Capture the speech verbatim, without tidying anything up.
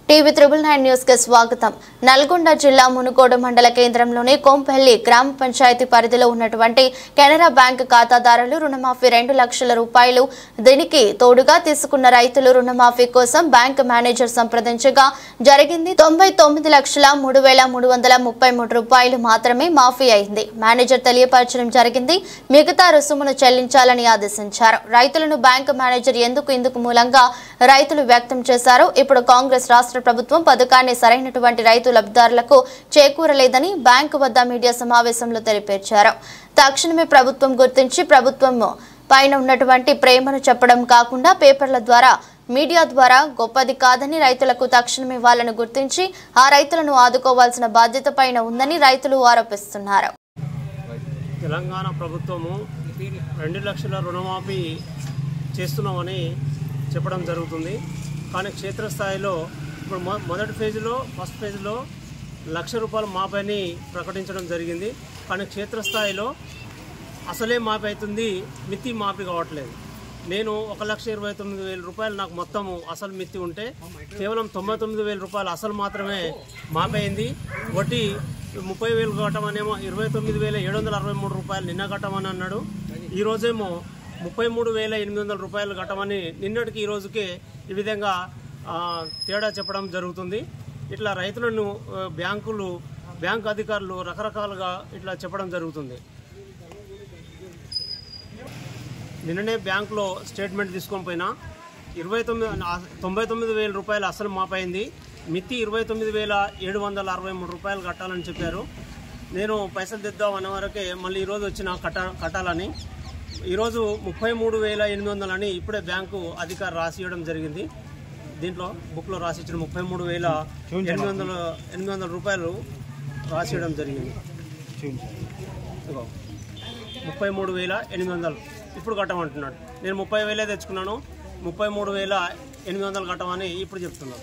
TV triple nine news కి స్వాగతం. నల్గొండ జిల్లా మునుగోడు మండల కేంద్రంలోని కొంపల్లి గ్రామ పంచాయతీ పరిధిలో ఉన్నటువంటి కెనరా బ్యాంక్ ఖాతాదారులు రుణమాఫీ రెండు లక్షల రూపాయలు దీనికి తోడుగా తీసుకున్న రైతులు రుణమాఫీ కోసం బ్యాంక్ మేనేజర్ సంప్రదించగా జరిగింది. తొంభై తొమ్మిది లక్షల మూడు వేల మూడు వందల ముప్పై మూడు రూపాయలు మాత్రమే మాఫీ అయింది. మేనేజర్ తెలియపరచడం జరిగింది. మిగతా రుసుమును చెల్లించాలని ఆదేశించారు. రైతులను బ్యాంక్ మేనేజర్ ఎందుకు ఇందుకు మూలంగా రైతులు వ్యక్తం చేశారు. ఇప్పుడు కాంగ్రెస్ రాష్ట్ర ప్రభుత్వం పథకాన్ని సరైనటువంటి రైతు లబ్ధిదారులకు చేకూరలేదని బ్యాంకు వద్ద మీడియా సమావేశంలో తెలిపారు. తక్షణమే ప్రభుత్వం గుర్తించి ప్రభుత్వం పైన ఉన్నటువంటి ప్రేమను చెప్పడం కాకుండా పేపర్ల ద్వారా మీడియా ద్వారా గొప్పది కాదని రైతులకు తక్షణమే వాళ్ళను గుర్తించి ఆ రైతులను ఆదుకోవాల్సిన బాధ్యత పైన ఉందని రైతులు ఆరోపిస్తున్నారు. తెలంగాణ ప్రభుత్వము రెండు లక్షల రుణమాఫీ చేస్తున్నామని చెప్పడం జరుగుతుంది. కానీ క్షేత్రస్థాయిలో ఇప్పుడు మొదటి ఫేజ్లో ఫస్ట్ ఫేజ్లో లక్ష రూపాయల మాఫీని ప్రకటించడం జరిగింది. కానీ క్షేత్రస్థాయిలో అసలే మాఫీ అవుతుంది, మిత్తి మాఫీ కావట్లేదు. నేను ఒక లక్ష ఇరవై తొమ్మిది వేల రూపాయలు నాకు మొత్తము అసలు మిత్తి ఉంటే కేవలం తొంభై తొమ్మిది వేల రూపాయలు అసలు మాత్రమే మాఫీ అయింది. వడ్డీ ముప్పై వేలు కట్టమనేమో ఇరవై తొమ్మిది వేల ఏడు వందల అరవై మూడు రూపాయలు నిన్న కట్టమని అన్నాడు. ఈరోజేమో ముప్పై మూడు వేల ఎనిమిది వందల రూపాయలు కట్టమని నిన్నటికి ఈ రోజుకే ఈ విధంగా తేడా చెప్పడం జరుగుతుంది. ఇట్లా రైతులను బ్యాంకులు బ్యాంకు అధికారులు రకరకాలుగా ఇట్లా చెప్పడం జరుగుతుంది. నిన్ననే బ్యాంకులో స్టేట్మెంట్ తీసుకొని పోయినా ఇరవై తొమ్మిది తొంభై తొమ్మిది వేల రూపాయలు అసలు మాపైంది, మిత్తి ఇరవై తొమ్మిది వేల ఏడు వందల అరవై మూడు రూపాయలు కట్టాలని చెప్పారు. నేను పైసలు తెద్దాం అన్న వరకే మళ్ళీ ఈరోజు వచ్చిన కట్ట కట్టాలని ఈరోజు ముప్పై మూడు వేల ఎనిమిది వందలని ఇప్పుడే బ్యాంకు అధికారి రాసి ఇవ్వడం జరిగింది. దీంట్లో బుక్లో రాసి ఇచ్చిన ముప్పై మూడు వేల ఎనిమిది వందల ఎనిమిది వందల రూపాయలు రాసి ఇవ్వడం జరిగింది. ముప్పై మూడు వేల ఎనిమిది వందలు ఇప్పుడు కట్టమంటున్నాడు. నేను ముప్పై వేలే తెచ్చుకున్నాను, ముప్పై మూడు వేల ఎనిమిది వందలు కట్టమని ఇప్పుడు చెప్తున్నాను.